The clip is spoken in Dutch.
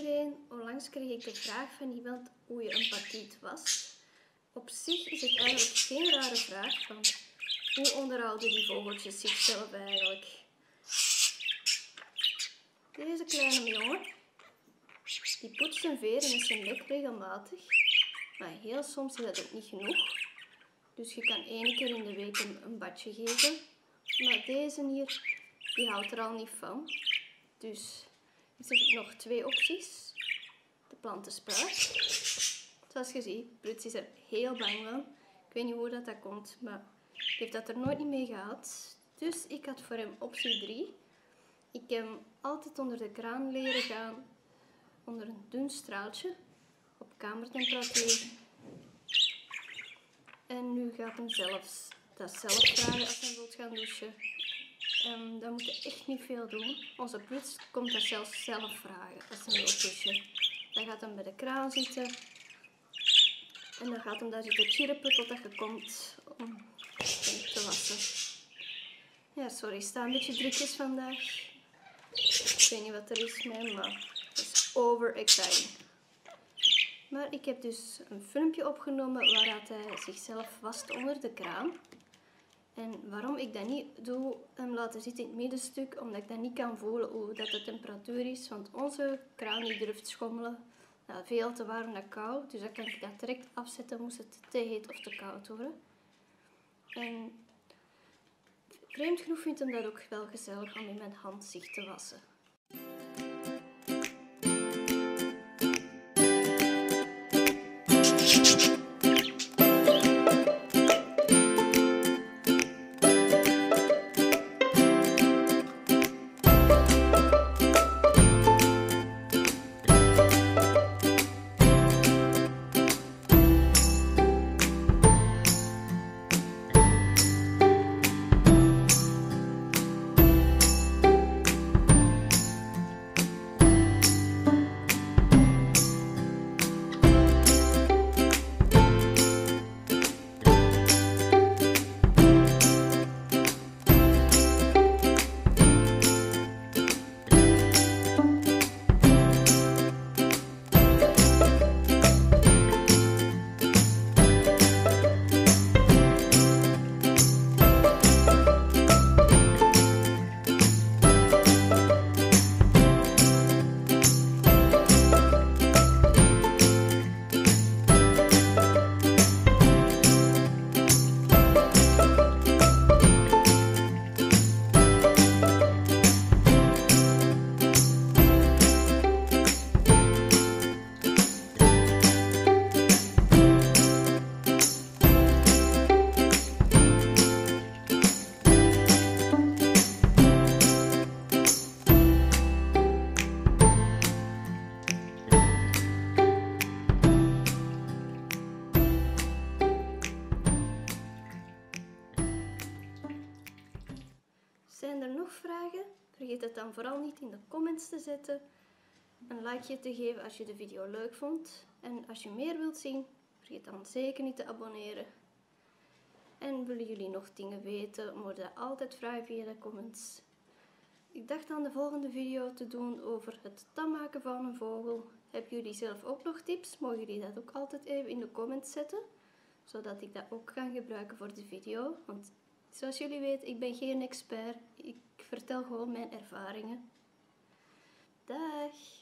iedereen, onlangs kreeg ik de vraag van iemand hoe je een patiet wast. Op zich is het eigenlijk geen rare vraag, want hoe onderhouden die vogeltjes zichzelf eigenlijk? Deze kleine jongen, die poetst zijn veren en zijn nek regelmatig, maar heel soms is dat ook niet genoeg. Dus je kan 1 keer in de week een badje geven, maar deze hier, die houdt er al niet van. Dus er zijn nog 2 opties. De plantenspuit. Zoals je ziet, Bruts is er heel bang van. Ik weet niet hoe dat komt, maar hij heeft dat er nooit niet mee gehad. Dus ik had voor hem optie 3. Ik heb hem altijd onder de kraan leren gaan, onder een dun straaltje, op kamertemperatuur. En nu gaat hem dat zelf vragen als hij wilt gaan douchen. Dan moet je echt niet veel doen. Onze Bruts komt dat zelfs zelf vragen als hij wil douchen. Dan gaat hij bij de kraan zitten. En dan gaat hij daar zitten chirpen totdat je komt om hem te wassen. Ja, sorry, het staat een beetje drukjes vandaag. Ik weet niet wat er is met hem, maar het is overexciting. Maar ik heb dus een filmpje opgenomen waar hij zichzelf wast onder de kraan. En waarom ik dat niet doe, hem laten zitten in het middenstuk, omdat ik dat niet kan voelen hoe dat de temperatuur is. Want onze kraan die durft schommelen. Nou, veel te warm en koud, dus dan kan ik dat direct afzetten moest het te heet of te koud worden. En vreemd genoeg vindt hem dat ook wel gezellig om in mijn hand zich te wassen. Zijn er nog vragen? Vergeet het dan vooral niet in de comments te zetten. Een likeje te geven als je de video leuk vond. En als je meer wilt zien, vergeet dan zeker niet te abonneren. En willen jullie nog dingen weten, mogen je altijd vragen via de comments. Ik dacht aan de volgende video te doen over het tam maken van een vogel. Hebben jullie zelf ook nog tips? Mogen jullie dat ook altijd even in de comments zetten. Zodat ik dat ook kan gebruiken voor de video. Want zoals jullie weten, ik ben geen expert. Ik vertel gewoon mijn ervaringen. Dag!